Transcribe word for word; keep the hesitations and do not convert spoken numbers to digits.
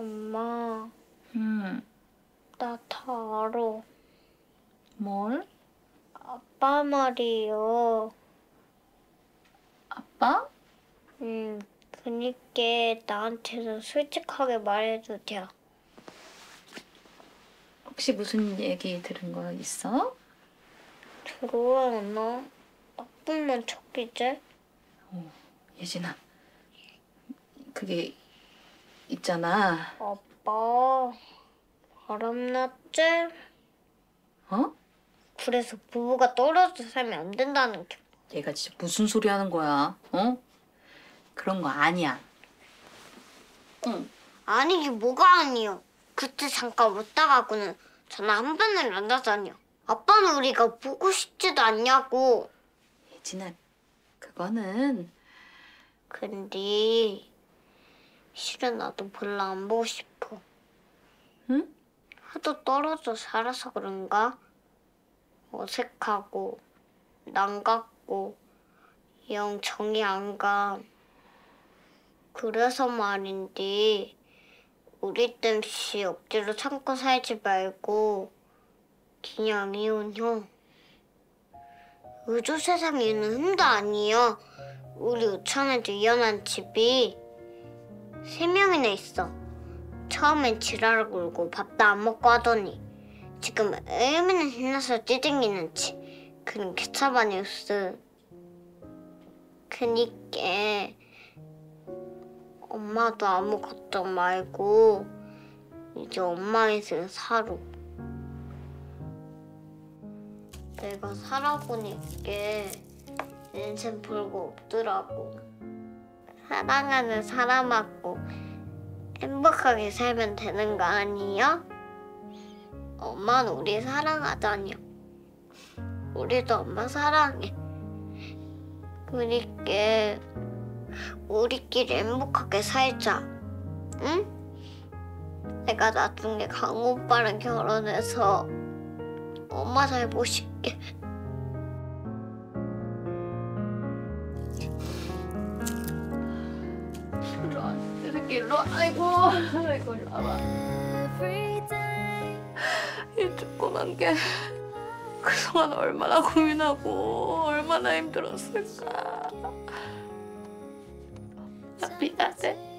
엄마, 응. 나 다 알아. 뭘? 아빠 말이요. 아빠? 응, 그니까 나한테는 솔직하게 말해도 돼. 혹시 무슨 얘기 들은 거 있어? 들어오나? 나쁜만 척이지? 어, 예진아. 그게 있잖아. 아빠, 바람났지? 어? 그래서 부부가 떨어져 살면 안 된다는 게. 얘가 진짜 무슨 소리 하는 거야? 어? 그런 거 아니야. 응. 아니긴 뭐가 아니요. 그때 잠깐 왔다가고는 전화 한 번을 안 하다니요. 아빠는 우리가 보고 싶지도 않냐고. 예진아, 그거는 근데 실은 나도 별로 안 보고 싶어. 응? 하도 떨어져 살아서 그런가? 어색하고 난 같고 영 정이 안 가. 그래서 말인데 우리 땜시 억지로 참고 살지 말고 그냥 이혼해. 우주 세상에는 흠도 아니야. 우리 우천에도 이혼한 집이 세 명이나 있어. 처음엔 지랄을 굴고 밥도 안 먹고 하더니 지금 얼마나 신나서 뛰댕기는지. 그런 개차바 뉴스. 그니까 엄마도 아무 걱정 말고 이제 엄마 인생 살아. 내가 살아보니까 인생 별거 없더라고. 사랑하는 사람하고 행복하게 살면 되는 거 아니야? 엄마는 우리 사랑하잖여. 우리도 엄마 사랑해. 그러니까 우리끼리 행복하게 살자. 응? 내가 나중에 강호 오빠랑 결혼해서 엄마 잘 모실게. 일로 와. 이 새끼 일로 와. 아이고. 아이고 일로 와봐. 이 조그만 게 그동안 얼마나 고민하고 얼마나 힘들었을까. 나 미안해.